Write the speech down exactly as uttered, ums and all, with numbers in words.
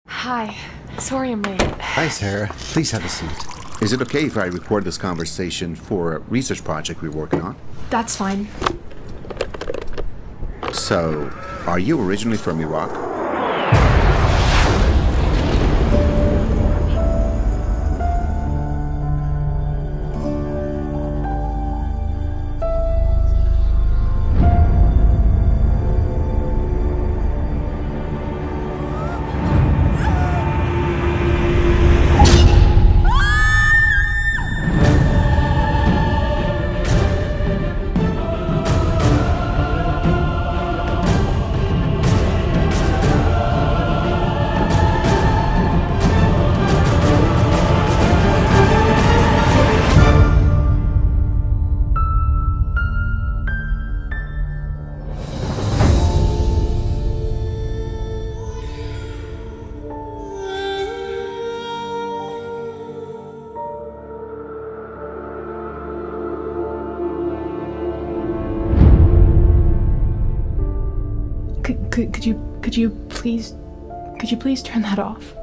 Hi. Sorry I'm late. Hi, Sarah. Please have a seat. Is it okay if I record this conversation for a research project we're working on? That's fine. So, are you originally from Iraq? Could, could, could you could you please could you please turn that off?